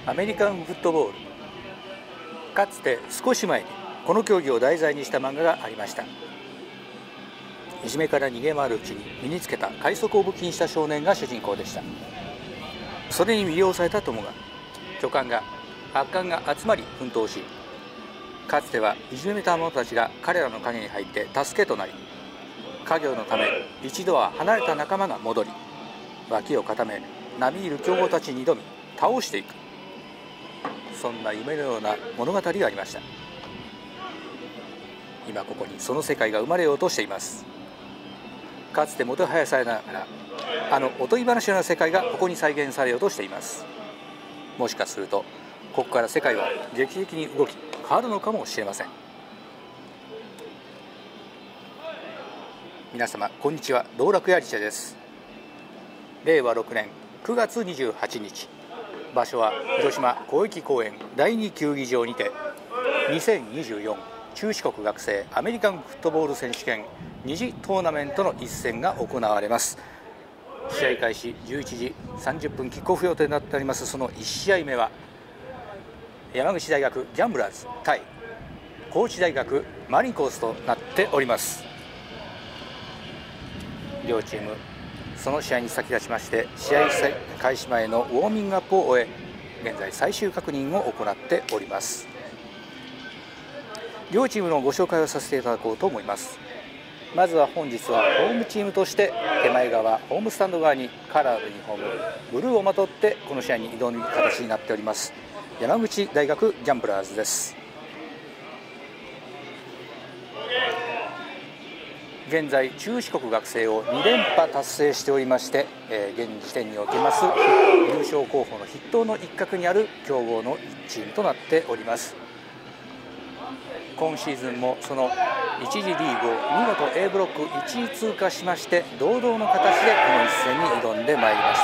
アメリカンフットボール。かつて少し前にこの競技を題材にした漫画がありました。いじめから逃げ回るうちに身につけた快速を武器にした少年が主人公でした。それに魅了された友が巨漢が悪漢が集まり奮闘し、かつてはいじめた者たちが彼らの陰に入って助けとなり、家業のため一度は離れた仲間が戻り、脇を固め並みいる強豪たちに挑み倒していく、そんな夢のような物語がありました。今ここにその世界が生まれようとしています。かつてもてはやされながらあのおとぎ話のような世界がここに再現されようとしています。もしかするとここから世界は劇的に動き変わるのかもしれません。皆様こんにちは、道楽やりちゃです。令和6年9月28日、場所は広島広域公園第2球技場にて2024中四国学生アメリカンフットボール選手権2次トーナメントの一戦が行われます。試合開始11時30分キックオフ予定になっております。その1試合目は山口大学ギャンブラーズ対高知大学マリンコースとなっております。両チームその試合に先立ちまして試合開始前のウォーミングアップを終え、現在最終確認を行っております。両チームのご紹介をさせていただこうと思います。まずは本日はホームチームとして手前側ホームスタンド側にカラーのユニフォームブルーをまとってこの試合に挑む形になっております山口大学ギャンブラーズです。現在中四国学生を2連覇達成しておりまして、現時点におきます優勝候補の筆頭の一角にある強豪の1チームとなっております。今シーズンもその1次リーグを見事 A ブロック1位通過しまして、堂々の形でこの一戦に挑んでまいりました。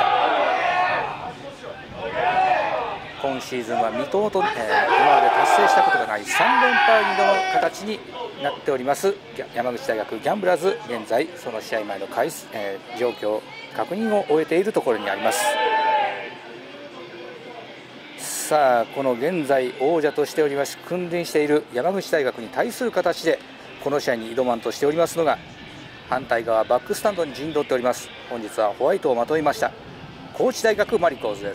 今シーズンは未踏と、今まで達成したことがない3連覇に挑む形になっております山口大学ギャンブラーズ、現在その試合前の状況確認を終えているところにあります。さあこの現在王者としております君臨している山口大学に対する形でこの試合に挑まんとしておりますのが、反対側バックスタンドに陣取っております。本日はホワイトをまといました高知大学マリコーズです。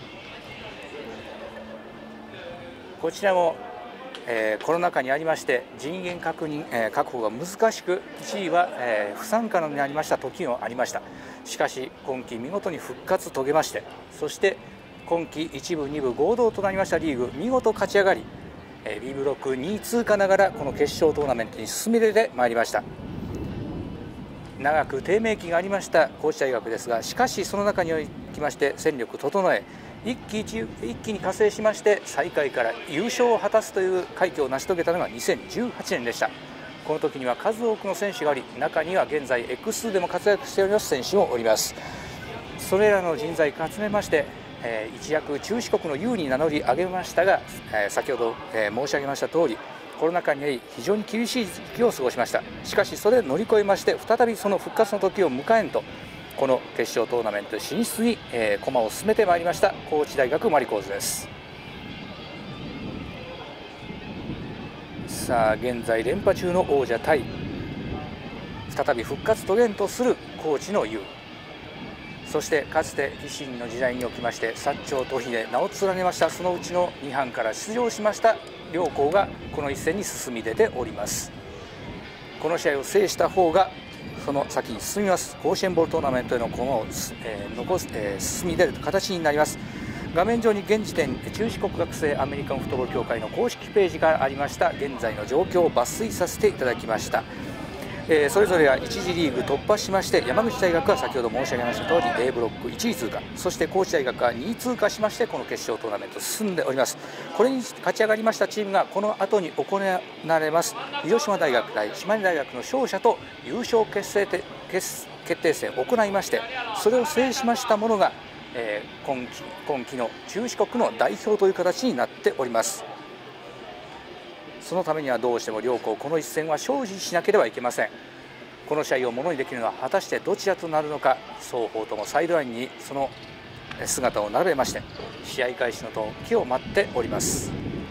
こちらも、コロナ禍にありまして人員確保が難しく、一時は、不参加になりました時もありました。しかし今季見事に復活遂げまして、そして今季1部2部合同となりましたリーグ見事勝ち上がり、B ブロック2位通過ながらこの決勝トーナメントに進み出てまいりました。長く低迷期がありました高知大学ですが、しかしその中におきまして戦力整え一気に加勢しまして最下位から優勝を果たすという快挙を成し遂げたのが2018年でした。この時には数多くの選手がおり、中には現在 X2 でも活躍しております選手もおります。それらの人材を集めまして一躍中四国の優に名乗り上げましたが、先ほど、申し上げました通りコロナ禍にあり非常に厳しい時期を過ごしました。しかしそれを乗り越えまして再びその復活の時を迎えんと、この決勝トーナメント進出に、駒を進めてまいりました高知大学マリコーズです。さあ現在連覇中の王者対再び復活遂げんとする高知の優、そしてかつて維新の時代におきまして薩長と秀名を連ねましたそのうちの2班から出場しました両校がこの一戦に進み出ております。この試合を制した方がその先に進みます甲子園ボールトーナメントへの駒を、進み出る形になります。画面上に現時点中四国学生アメリカンフットボール協会の公式ページがありました現在の状況を抜粋させていただきました。それぞれが1次リーグ突破しまして、山口大学は先ほど申し上げました通り A ブロック1位通過、そして高知大学は2位通過しましてこの決勝トーナメント進んでおります。これに勝ち上がりましたチームがこの後に行われます広島大学対島根大学の勝者と優勝決定戦を行いまして、それを制しましたものが、今期の中四国の代表という形になっております。そのためにはどうしても両校この一戦は勝利しなければいけません。この試合をものにできるのは果たしてどちらとなるのか、双方ともサイドラインにその姿を並べまして試合開始の時を待っております。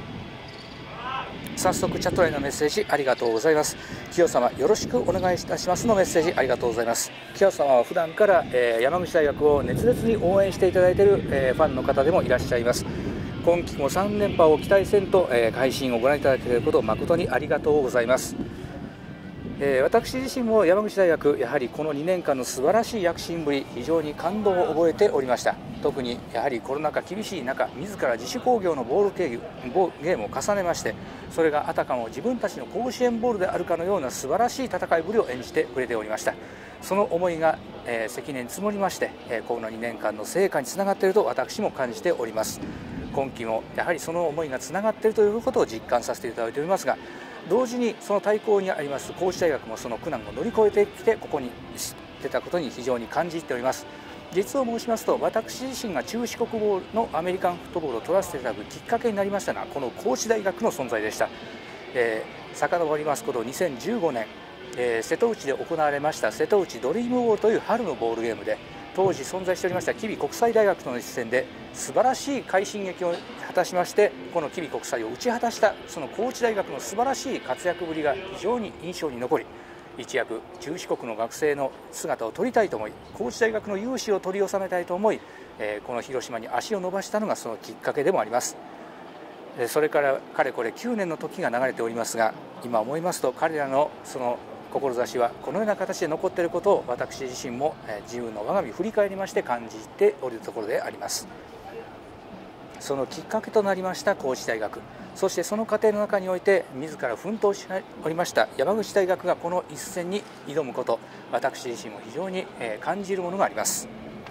早速チャット内のメッセージありがとうございます。清様よろしくお願いいたしますのメッセージありがとうございます。清様は普段から、山口大学を熱烈に応援していただいている、ファンの方でもいらっしゃいます。今季も3連覇を期待せんと、配信をご覧いただけることを誠にありがとうございます。私自身も山口大学、やはりこの2年間の素晴らしい躍進ぶり、非常に感動を覚えておりました。特にやはりコロナ禍厳しい中、自ら自主興行のボールゲームを重ねまして、それがあたかも自分たちの甲子園ボールであるかのような素晴らしい戦いぶりを演じてくれておりました。その思いが、積年積もりまして、この2年間の成果につながっていると私も感じております。今季もやはりその思いがつながっているということを実感させていただいておりますが、同時にその対抗にあります高知大学もその苦難を乗り越えてきてここに出たことに非常に感じております。実を申しますと、私自身が中四国ボールのアメリカンフットボールを取らせていただくきっかけになりましたのはこの高知大学の存在でした。遡りますこと2015年、瀬戸内で行われました瀬戸内ドリームボールという春のボールゲームで、当時存在しておりました吉備国際大学との一戦で素晴らしい快進撃を果たしまして、この吉備国際を打ち果たしたその高知大学の素晴らしい活躍ぶりが非常に印象に残り、一躍中四国の学生の姿を取りたいと思い、高知大学の雄姿を取り収めたいと思い、この広島に足を伸ばしたのがそのきっかけでもあります。それからかれこれ9年の時が流れておりますが、今思いますと彼らのその志はこのような形で残っていることを私自身も自由の我が身振り返りまして感じておるところであります。そのきっかけとなりました高知大学、そしてその過程の中において自ら奮闘しておりました山口大学がこの一戦に挑むこと、私自身も非常に感じるものがあります。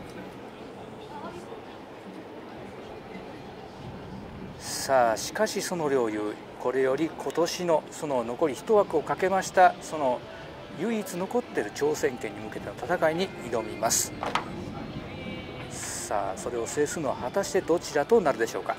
さあしかしその両雄、これより今年のその残り1枠をかけましたその唯一残っている挑戦権に向けての戦いに挑みます。さあそれを制するのは果たしてどちらとなるでしょうか。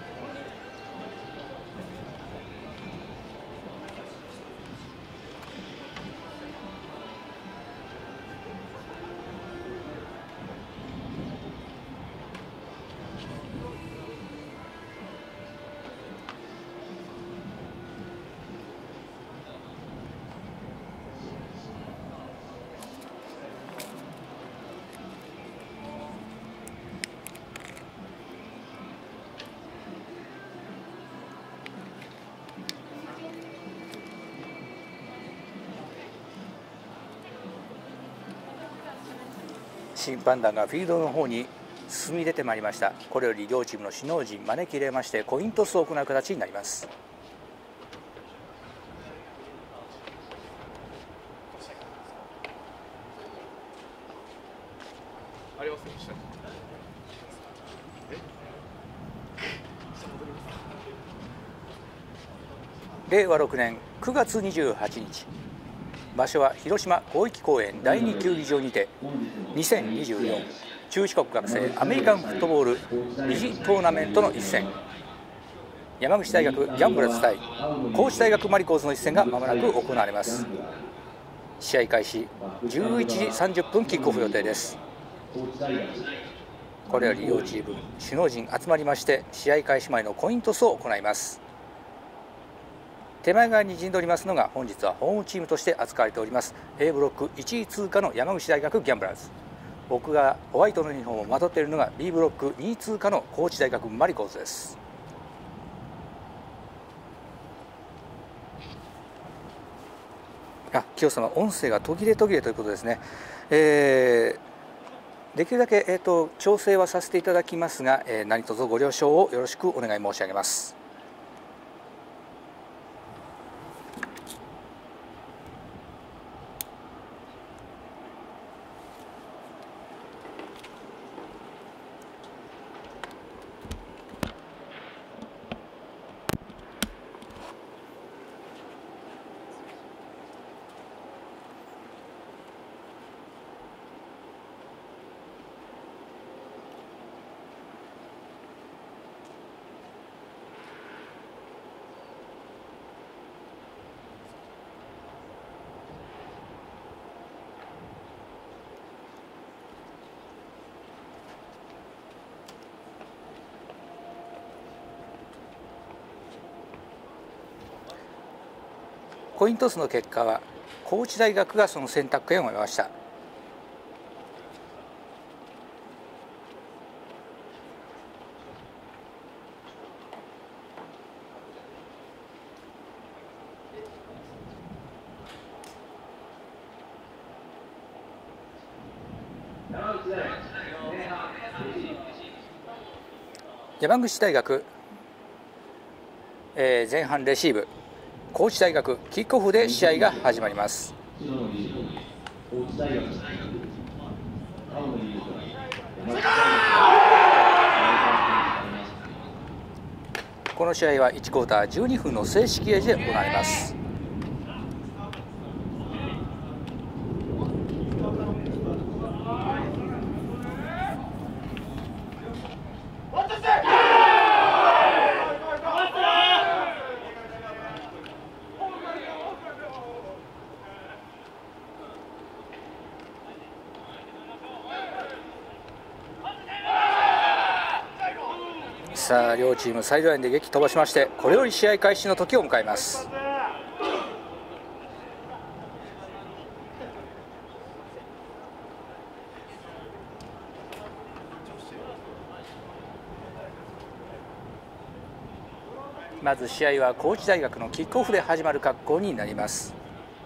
審判団がフィールドの方に進み出てまいりました。これより両チームの首脳陣招き入れましてコイントスを行う形になります。令和6年9月28日、場所は広島広域公園第2球技場にて2024中四国学生アメリカンフットボール2次トーナメントの一戦、山口大学ギャンブラーズ対高知大学マリコーズの一戦がまもなく行われます。試合開始11時30分キックオフ予定です。これより両チーム首脳陣集まりまして試合開始前のコイントスを行います。手前側に陣取りますのが本日はホームチームとして扱われております A ブロック1位通過の山口大学ギャンブラーズ、僕がホワイトのユニフォームをまとっているのが B ブロック2位通過の高知大学マリコーズです。清様、音声が途切れ途切れということですね。できるだけ、調整はさせていただきますが、何卒ご了承をよろしくお願い申し上げます。 コイントスの結果は高知大学がその選択権を得ました。山口大学、前半レシーブ、高知大学キックオフで試合が始まります。この試合は1クォーター12分の正式エイジで行われます。さあ両チームサイドラインで激飛ばしまして、これより試合開始の時を迎えます。まず試合は高知大学のキックオフで始まる格好になります。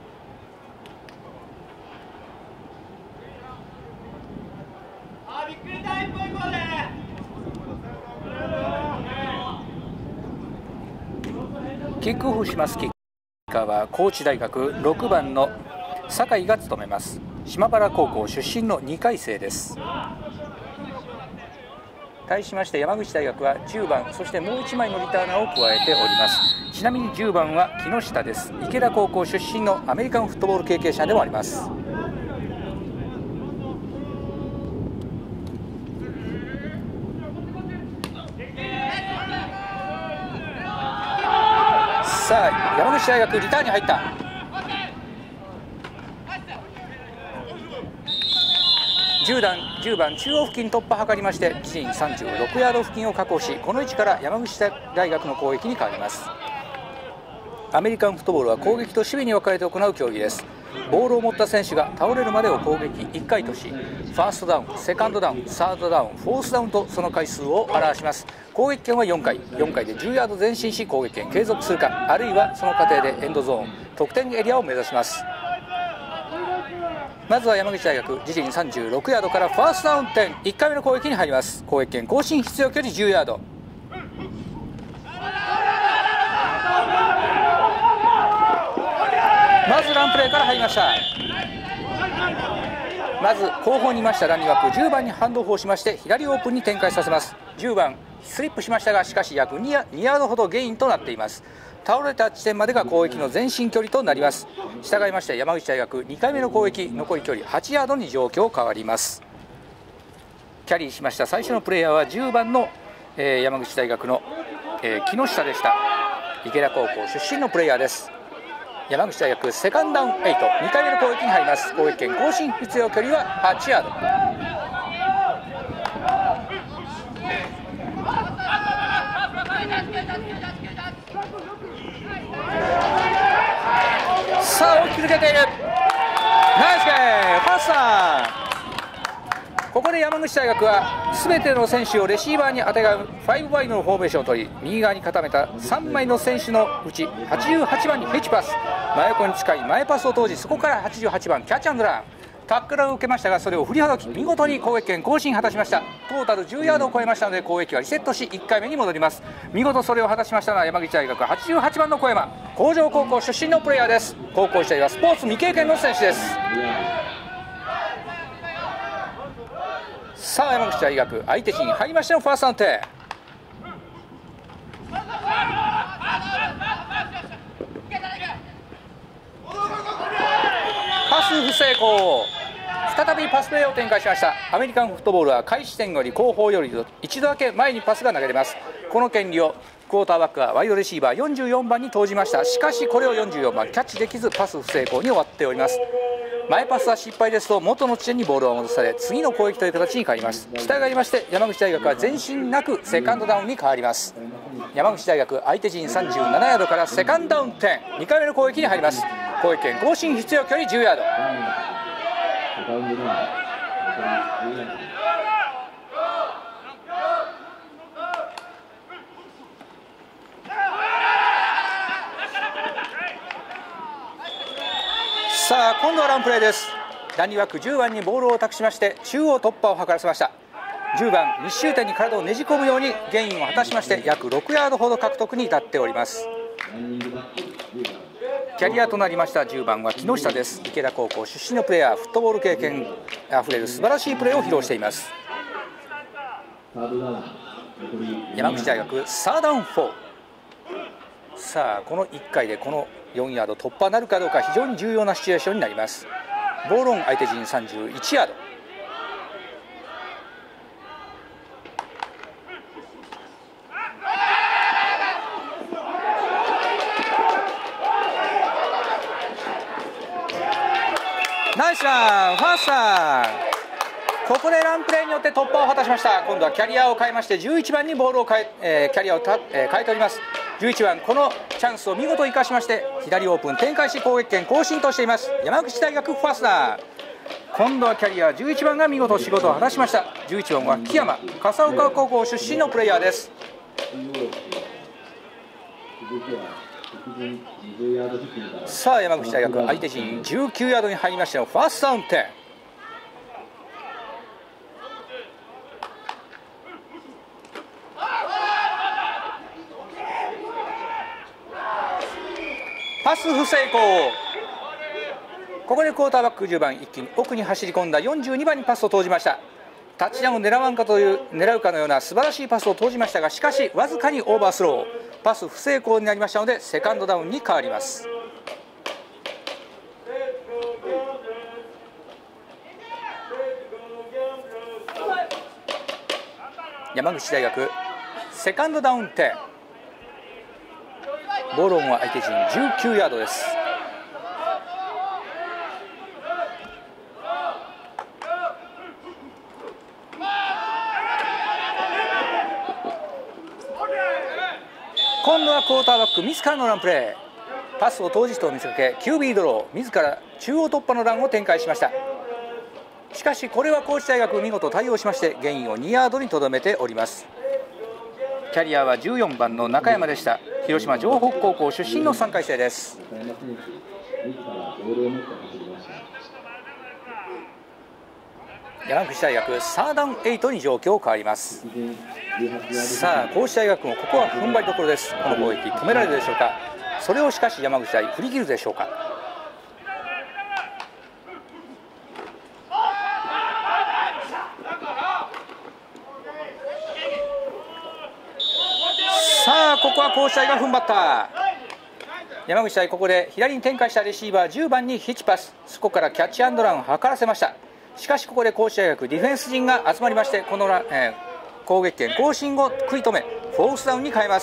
キックオフします。キッカーは高知大学6番の酒井が務めます。島原高校出身の2回生です。対しまして山口大学は10番、そしてもう1枚のリターナーを加えております。ちなみに10番は木下です。池田高校出身のアメリカンフットボール経験者でもあります。さあ山口大学リターンに入った。10番中央付近突破を図りまして自陣36ヤード付近を確保し、この位置から山口大学の攻撃に変わります。アメリカンフットボールは攻撃と守備に分かれて行う競技です。ボールを持った選手が倒れるまでを攻撃1回とし、ファーストダウン、セカンドダウン、サードダウン、フォースダウンとその回数を表します。攻撃権は4回で10ヤード前進し攻撃権継続するか、あるいはその過程でエンドゾーン得点エリアを目指します。まずは山口大学自陣36ヤードからファーストダウン点1回目の攻撃に入ります。攻撃権更新必要距離10ヤード。まずランプレーから入りました。まず後方にいましたランニングアップ10番にハンドオフをしまして左オープンに展開させます。10番スリップしましたが、しかし約2ヤードほどゲインとなっています。倒れた地点までが攻撃の前進距離となります。従いまして山口大学2回目の攻撃残り距離8ヤードに状況変わります。キャリーしました最初のプレイヤーは10番の、山口大学の、木下でした。池田高校出身のプレイヤーです。山口大学セカンドダウン8、2回目の攻撃に入ります。攻撃権更新必要距離は8ヤード。さあ大きく抜けている。ナイスゲームファーストダウン。ここで山口大学は全ての選手をレシーバーにあてがう5ワイドのフォーメーションを取り、右側に固めた3枚の選手のうち88番にフェッチパス、真横に近い前パスを投じ、そこから88番キャッチアンドラン、タックルを受けましたがそれを振りはどき見事に攻撃権更新果たしました。トータル10ヤードを超えましたので攻撃はリセットし1回目に戻ります。見事それを果たしましたのは山口大学88番の小山、工場高校出身のプレイヤーです。高校時代はスポーツ未経験の選手です。さあ山口大学相手陣に入りましてのファーストダウン点。パス不成功。再びパスプレーを展開しました。アメリカンフットボールは開始点より後方より一度だけ前にパスが投げれます。この権利をクォーターバックはワイドレシーバー44番に投じました。しかしこれを44番キャッチできずパス不成功に終わっております。前パスは失敗ですと元の地点にボールは戻され次の攻撃という形に変わります。従いまして山口大学は前進なくセカンドダウンに変わります。 山口大学相手陣37ヤードからセカンドダウン10、2回目の攻撃に入ります。攻撃権更新必要距離10ヤード。さあ今度はランプレーです。ランニ枠10番にボールを託しまして中央突破を図らせました。10番密集点に体をねじ込むようにゲインを果たしまして約6ヤードほど獲得に至っております。キャリアとなりました10番は木下です。池田高校出身のプレーヤー、フットボール経験あふれる素晴らしいプレーを披露しています。山口大学サーダウン4。さあこの1回でこの4ヤード突破なるかどうか非常に重要なシチュエーションになります。ボールオン相手陣31ヤード。ナイスラン、ファーストラン。ここでランプレーによって突破を果たしました。今度はキャリアを変えまして11番にボールをキャリアを変えております。11番このチャンスを見事生かしまして左オープン展開し攻撃権更新としています。山口大学ファーストラン。今度はキャリア11番が見事仕事を果たしました。11番は木山、笠岡高校出身のプレイヤーです。さあ山口大学相手陣19ヤードに入りましてのファーストダウン10。パス不成功。ここでクォーターバック10番一気に奥に走り込んだ42番にパスを投じました。タッチダウンを狙うかのような素晴らしいパスを投じましたが、しかしわずかにオーバースロー、パス不成功になりましたのでセカンドダウンに変わります。山口大学セカンドダウン10。ボールオンは相手陣19ヤードです。今度はクォーターバック自らのランプレー、パスを投じと見せかけ QB ドロー、自ら中央突破のランを展開しました。しかしこれは高知大学見事対応しましてゲインを2ヤードにとどめております。キャリアは14番の中山でした。広島城北高校出身の3回生です。山口大学サーダウン8に状況変わります。さあ高知大学もここは踏ん張りどころです。この攻撃止められるでしょうか。それをしかし山口大振り切るでしょうか。さあここは高知大が踏ん張った。山口大ここで左に展開したレシーバー10番にヒッチパス、そこからキャッチアンドランを図らせました。しかしここで高知大学ディフェンス陣が集まりましてこの攻撃権更新を食い止めフォースダウンに変えます。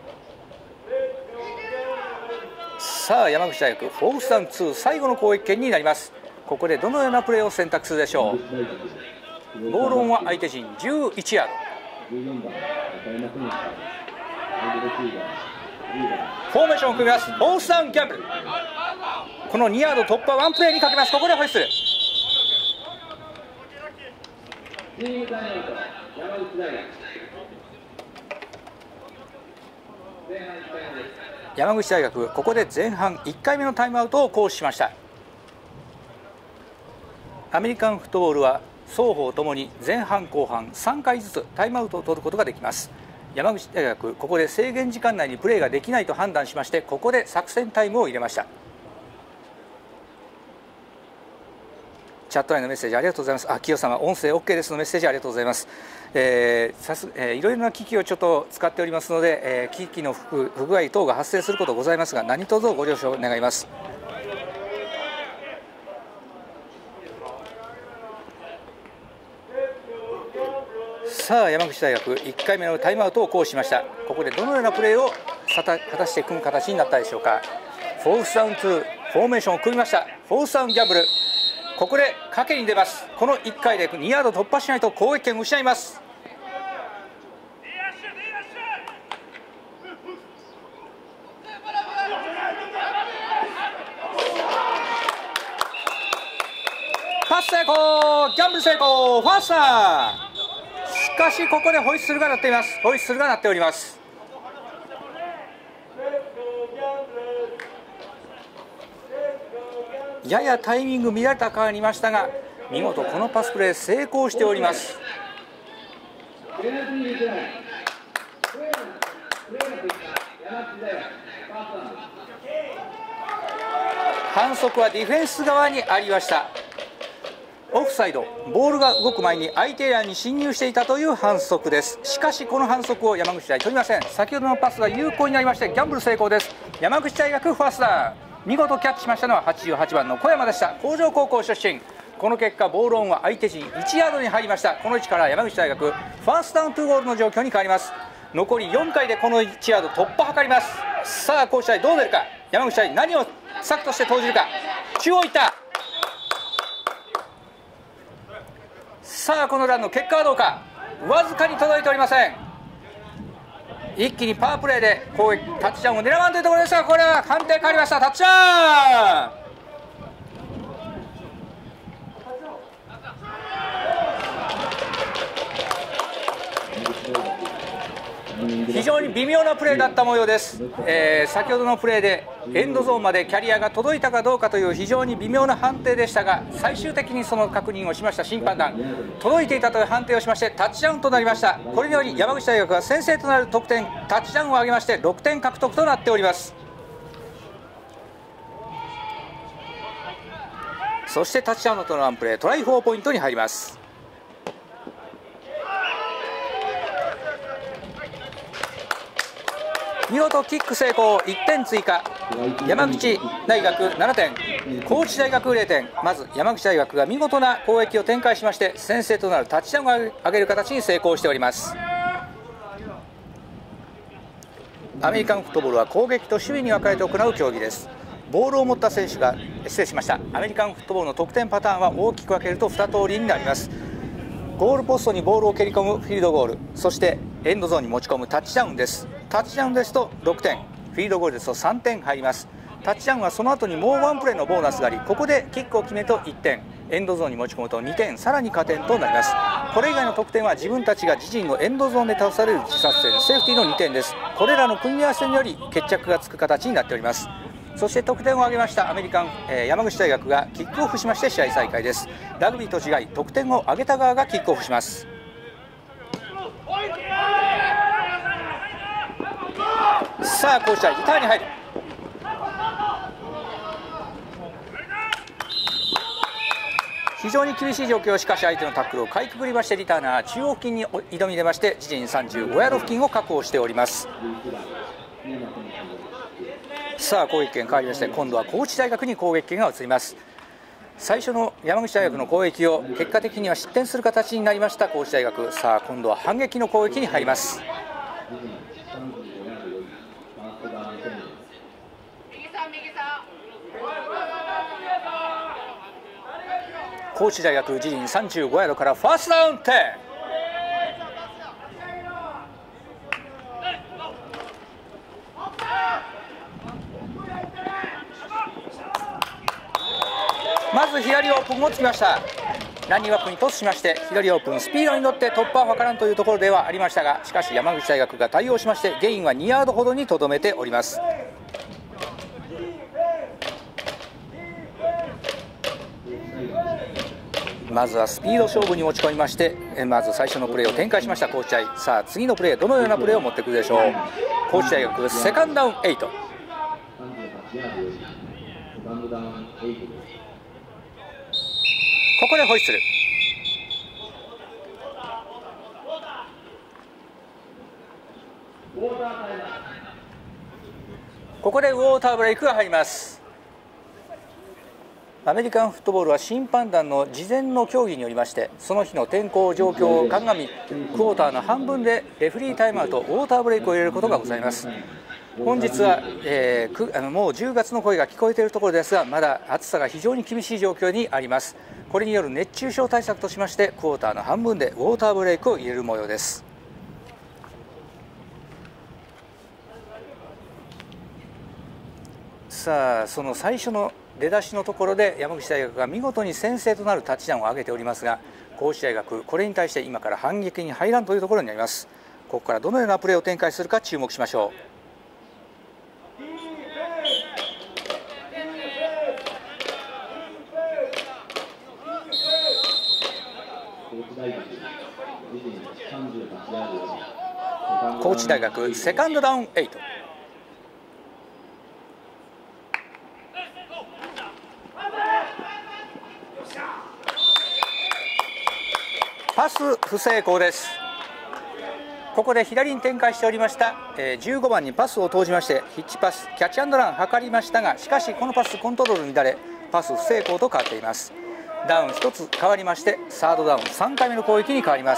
さあ山口大学フォースダウン2最後の攻撃権になります。ここでどのようなプレーを選択するでしょう。ボールオンは相手陣11ヤード。フォーメーションを組みます。フォースダウンギャンブル。この2ヤード突破ワンプレーにかけます。ここでホイッスル。山口大学ここで前半1回目のタイムアウトを行使しました。アメリカンフットボールは双方ともに前半後半3回ずつタイムアウトを取ることができます。山口大学ここで制限時間内にプレーができないと判断しましてここで作戦タイムを入れました。チャット内のメッセージありがとうございます。清様音声 OK ですのメッセージありがとうございます。いろいろな機器をちょっと使っておりますので、機器の不具合等が発生することございますが何卒ご了承願います。さあ山口大学1回目のタイムアウトを行使しました。ここでどのようなプレーを果たして組む形になったでしょうか。フォースダウン2フォーメーションを組みました。フォースダウンギャンブル、ここで賭けに出ます。この1回で2ヤード突破しないと攻撃権を失います。 パス成功、ギャンブル成功、ファースター。しかしここでホイッスルが鳴っています。ホイッスルが鳴っております。ややタイミング乱れたかありましたが、見事このパスプレー成功しております。反則はディフェンス側にありました。オフサイド、ボールが動く前に相手エリアに侵入していたという反則です。しかしこの反則を山口大取りません。先ほどのパスが有効になりましてギャンブル成功です。山口大学ファーストダウン、見事キャッチしましたのは88番の小山でした。工場高校出身。この結果ボールオンは相手陣1ヤードに入りました。この位置から山口大学ファーストダウン2ゴールの状況に変わります。残り4回でこの1ヤード突破を図ります。さあ高知大どう出るか。山口大何を策として投じるか。中央いった。さあこのランの結果はどうか。わずかに届いておりません。一気にパワープレーで攻撃タッチダウンを狙わんというところですが、これは判定変わりました。タッチダウン。非常に微妙なプレーだった模様です。先ほどのプレーでエンドゾーンまでキャリアが届いたかどうかという非常に微妙な判定でしたが、最終的にその確認をしました審判団、届いていたという判定をしましてタッチダウンとなりました。これにより山口大学は先制となる得点タッチダウンを挙げまして6点獲得となっております。そしてタッチダウンのトランプレートライ4ポイントに入ります。見事キック成功、1点追加。山口大学7点、高知大学0点。まず山口大学が見事な攻撃を展開しまして先制となるタッチダウンを上げる形に成功しております。アメリカンフットボールは攻撃と守備に分かれて行う競技です。ボールを持った選手が失礼しました。アメリカンフットボールの得点パターンは大きく分けると2通りになります。ゴールポストにボールを蹴り込むフィールドゴール、そしてエンドゾーンに持ち込むタッチダウンです。タッチダウンですと6点、フィールドゴールですと3点入ります。タッチダウンはその後にもうワンプレーのボーナスがあり、ここでキックを決めると1点、エンドゾーンに持ち込むと2点、さらに加点となります。これ以外の得点は自分たちが自陣のエンドゾーンで倒される自殺点、セーフティーの2点です。これらの組み合わせにより決着がつく形になっております。そして得点を挙げましたアメリカン、山口大学がキックオフしまして試合再開です。ラグビーと違い得点を挙げた側がキックオフします。さあ高知大リターンに入る。非常に厳しい状況、しかし相手のタックルをかいくぐりましてリターナー中央付近に挑み出まして自陣35ヤード付近を確保しております。さあ攻撃権変わりまして今度は高知大学に攻撃権が移ります。最初の山口大学の攻撃を結果的には失点する形になりました高知大学。さあ今度は反撃の攻撃に入ります。高知大学自陣35ヤードからファーストダウン点。まず左オープンをつきました。ランニングアップにトスしまして左オープンスピードに乗って突破は図らんというところではありましたが、しかし山口大学が対応しましてゲインは2ヤードほどにとどめております。まずはスピード勝負に持ち込みましてまず最初のプレーを展開しました高知大。さあ次のプレーどのようなプレーを持ってくるでしょう。高知大学セカンドダウン8。ここでホイッスル。ここでウォーターブレイクが入ります。アメリカンフットボールは審判団の事前の協議によりましてその日の天候状況を鑑みクォーターの半分でレフェリータイムアウトウォーターブレイクを入れることがございます。本日は、もう10月の声が聞こえているところですがまだ暑さが非常に厳しい状況にあります。これによる熱中症対策としましてクォーターの半分でウォーターブレイクを入れる模様です。 さあその最初の出だしのところで山口大学が見事に先制となるタッチダウンを挙げておりますが、高知大学これに対して今から反撃に入らんというところになります。ここからどのようなプレーを展開するか注目しましょう。高知大学セカンドダウン8。パス不成功です。ここで左に展開しておりました15番にパスを投じましてヒッチパスキャッチアンドラン図りましたが、しかしこのパスコントロール乱れパス不成功と変わっています。ダウン1つ変わりましてサードダウン3回目の攻撃に変わります。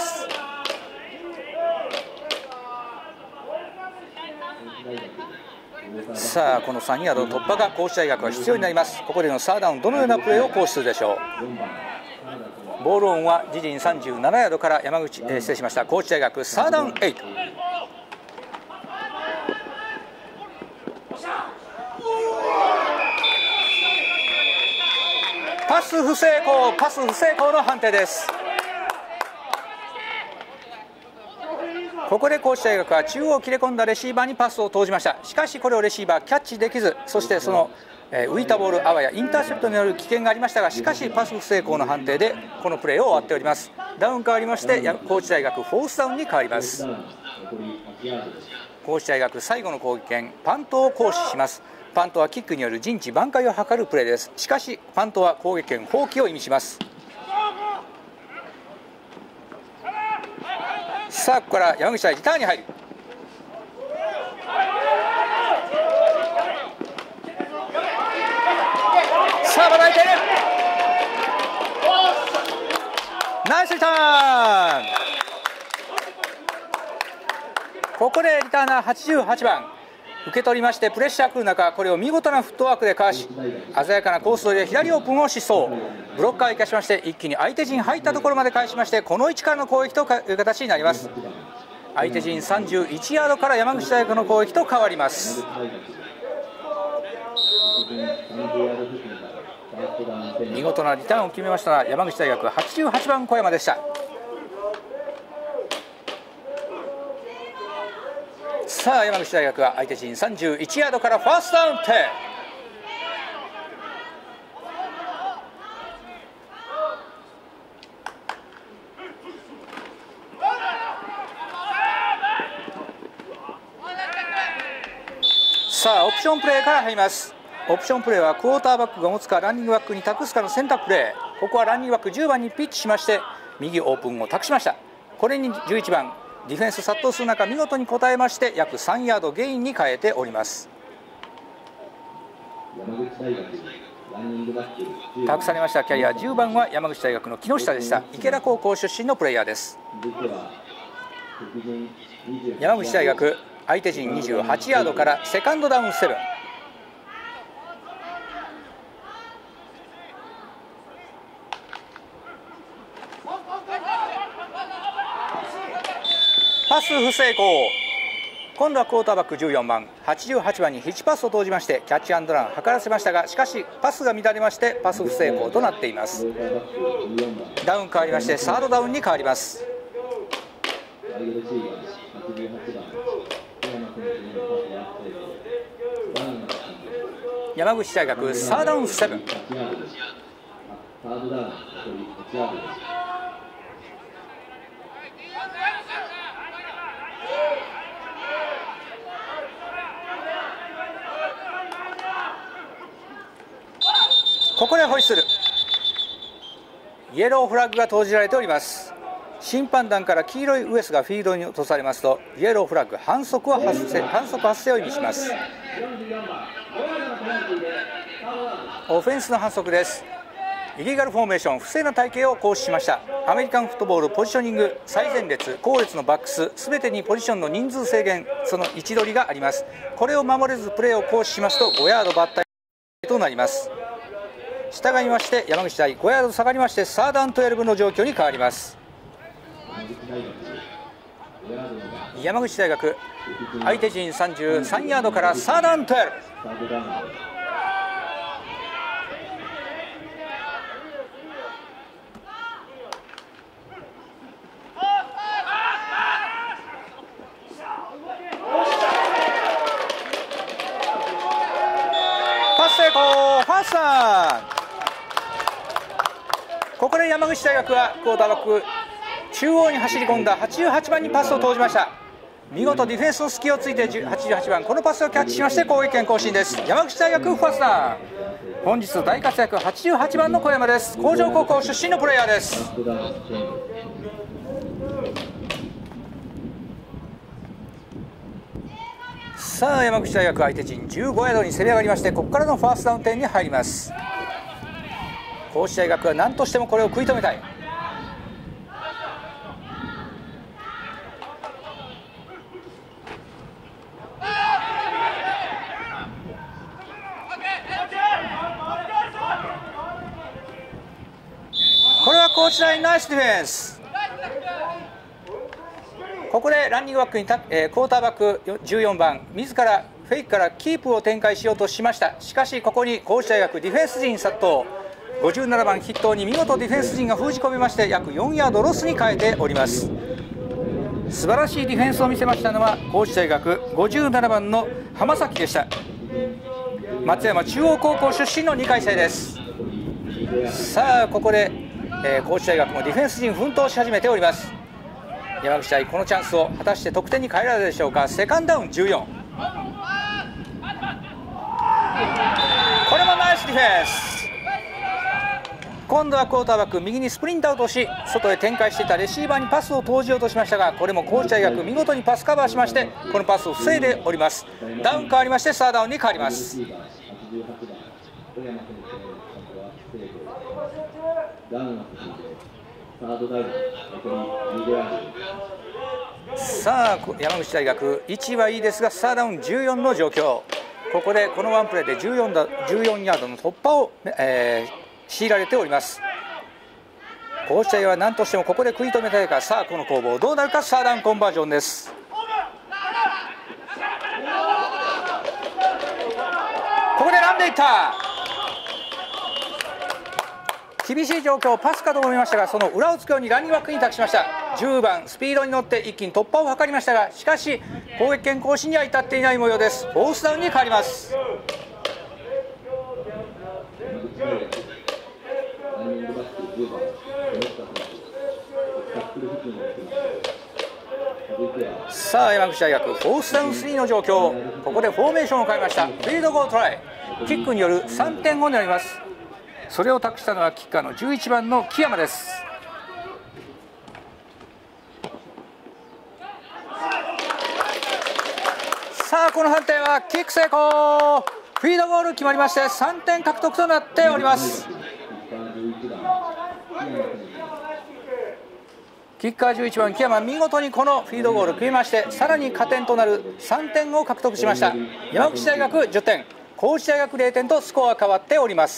さあこの3ヤードの突破が高知大学は必要になります。ここでのサードダウンどのようなプレーを行使するでしょう。ボールオンは自陣37ヤードから失礼しました高知大学サードダウン8。パス不成功の判定です。ここで高知大学は中央を切れ込んだレシーバーにパスを投じました。しかしこれをレシーバーキャッチできず、そしてその浮いたボールあわやインターセプトによる危険がありましたが、しかしパス不成功の判定でこのプレーを終わっております。ダウン変わりまして高知大学フォースダウンに変わります。高知大学最後の攻撃権パントを行使します。パントはキックによる陣地挽回を図るプレーです。しかしパントは攻撃権放棄を意味します。さあここから山口はリターンに入る。さあまだいている。ナイスリターン。ここでリターナー88番受け取りましてプレッシャー来る中、これを見事なフットワークでかわし鮮やかなコース取りで左オープンを疾走。ブロッカーを生かしまして一気に相手陣入ったところまで返しましてこの位置からの攻撃という形になります。相手陣31ヤードから山口大学の攻撃と変わります。見事なリターンを決めました山口大学88番小山でした。さあ山口大学は相手陣31ヤードからファーストダウン10。さあオプションプレーから入ります。オプションプレーはクォーターバックが持つかランニングバックに託すかの選択プレー。ここはランニングバック10番にピッチしまして右オープンを託しました。これに11番ディフェンス殺到する中見事に応えまして約3ヤードゲインに変えております。託されましたキャリア10番は山口大学の木下でした。池田高校出身のプレイヤーです。山口大学相手陣28ヤードからセカンドダウン7。パス不成功。今度はクォーターバック14番88番にヒッチパスを投じましてキャッチアンドラン図らせましたが、しかしパスが乱れましてパス不成功となっています。ダウン変わりましてサードダウンに変わります。山口大学サードダウン7。ここでホイッスル。イエローフラッグが投じられております。審判団から黄色いウエスがフィールドに落とされますとイエローフラッグ反則発生を意味します。オフェンスの反則です。イリーガルフォーメーション不正な体系を行使しました。アメリカンフットボールポジショニング最前列後列のバックスすべてにポジションの人数制限その位置取りがあります。これを守れずプレーを行使しますと5ヤード抜体となります。従いまして山口大5ヤード下がりましてサードダウン12の状況に変わります。山口大学相手陣33ヤードからサードダウン12。 ースダウン。ここで山口大学はクォーターバック中央に走り込んだ88番にパスを投じました。見事ディフェンスの隙をついて88番このパスをキャッチしまして攻撃権更新です。山口大学ファーストダウン。本日大活躍88番の小山です。工場高校出身のプレイヤーです。さあ山口大学相手陣15ヤードに攻め上がりまして、ここからのファーストダウン点に入ります。高知大学は何としてもこれを食い止めたい。これは高知大ナイスディフェンス。ここでランニングバックにクォーターバック14番自らフェイクからキープを展開しようとしました。しかしここに高知大学ディフェンス陣殺到、57番筆頭に見事ディフェンス陣が封じ込めまして約4ヤードロスに変えております。素晴らしいディフェンスを見せましたのは高知大学57番の浜崎でした。松山中央高校出身の2回生です。さあここで、高知大学もディフェンス陣奮闘し始めております。山口大このチャンスを果たして得点に変えられるでしょうか。セカンドダウン14。これもナイスディフェンス。今度はクォーターバック右にスプリントアウトし外へ展開していたレシーバーにパスを投じようとしましたが、これも高知大学見事にパスカバーしましてこのパスを防いでおります。ダウン変わりましてサードダウンに変わります。さあ山口大学位置はいいですがサードダウン14の状況。ここでこのワンプレーで14ヤードの突破を、強いられております。高知大は何としてもここで食い止めたいか。さあこの攻防どうなるか。サードダウンコンバージョンです。ここでランでいった。厳しい状況、パスかと思いましたがその裏をつくようにランニングバックに託しました。10番スピードに乗って一気に突破を図りましたが、しかし攻撃権更新には至っていない模様です。フォースダウンに変わります。さあ山口大学フォースダウン3の状況。ここでフォーメーションを変えました。フィールドゴートライキックによる3点になります。それを託したのはキッカーの11番の木山です。さあこの判定はキック成功。フィードゴール決まりまして3点獲得となっております。キッカー11番木山見事にこのフィードゴール決めましてさらに加点となる3点を獲得しました。山口大学10点高知大学0点とスコア変わっております。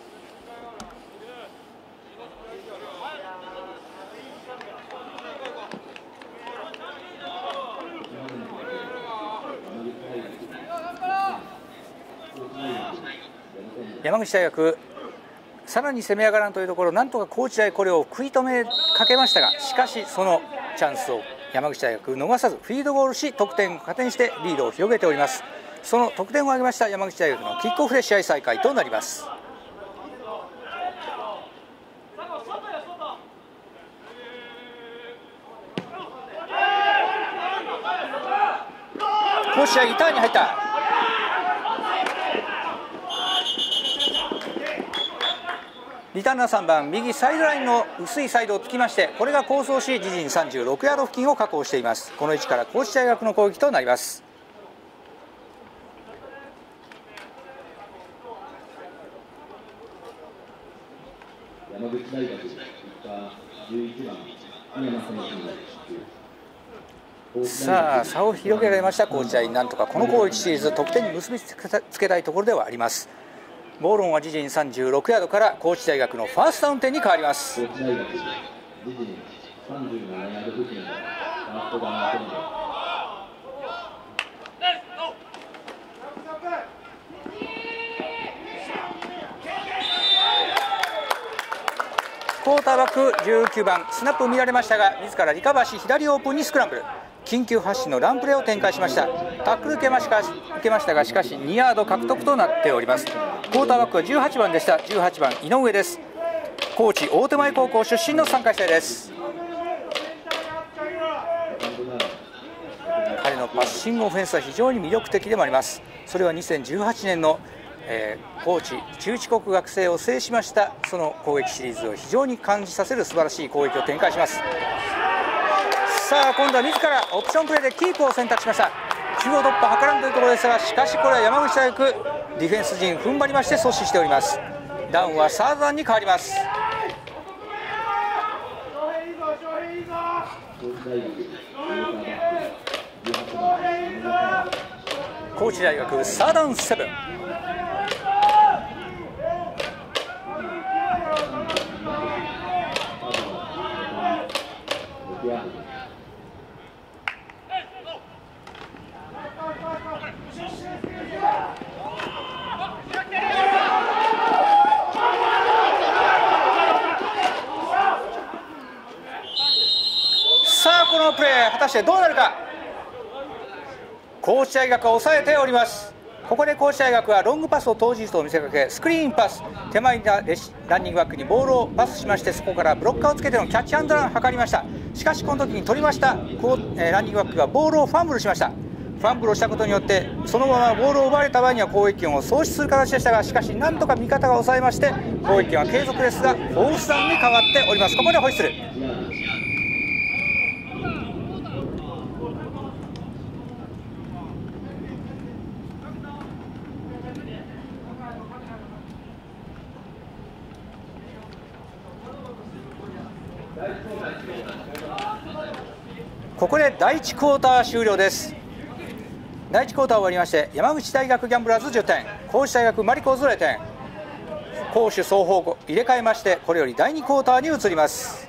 山口大学さらに攻め上がらんというところ、なんとか高知大これを食い止めかけましたが、しかしそのチャンスを山口大学逃さずフィードゴールし得点を加点してリードを広げております。その得点を挙げました山口大学のキックオフで試合再開となります。高知大リターンに入った。リターンの3番右サイドラインの薄いサイドを突きましてこれが構想し自陣36ヤード付近を確保しています。この位置から高知大学の攻撃となります。山口大学11番宮山選手。さあ差を広げられました高知大、なんとかこの攻撃シリーズ得点に結びつけたいところではあります。ボールオンは自陣36ヤードから高知大学のファーストダウン点に変わります。高知大学自陣37ヤード付近でファーストダウン点でクォーターバック19番スナップ見られましたが自らリカバーし左オープンにスクランブル。 緊急発進のランプレーを展開しました。タックル受けましたが、しかし2ヤード獲得となっております。クォーターバックは18番でした。18番井上です。高知大手前高校出身の3回生です。彼のパッシングオフェンスは非常に魅力的でもあります。それは2018年の高知中智国学生を制しましたその攻撃シリーズを非常に感じさせる素晴らしい攻撃を展開します。さあ今度は自らオプションプレーでキープを選択しました。中央突破図らんというところですが、しかしこれは山口大学ディフェンス陣踏ん張りまして阻止しております。ダウンはサードダウンに変わります。高知大学サードダウン7。さあこのプレー果たしてどうなるか。高知大学は抑えております。ここで高知大学はロングパスを投じると見せかけ、スクリーンパス、手前にランニングバックにボールをパスしまして、そこからブロッカーをつけてのキャッチアンドランを図りました。しかしこの時に取りましたランニングバックがボールをファンブルしました。ファンブルをしたことによってそのままボールを奪われた場合には攻撃権を喪失する形でしたが、しかしなんとか味方が抑えまして攻撃権は継続ですが、フォースダウンに変わっております。ここでホイッスル。ここで第1クォーター終了です。第1クォーター終わりまして、山口大学ギャンブラーズ10点、高知大学マリコーズ0点、攻守双方入れ替えまして、これより第2クォーターに移ります。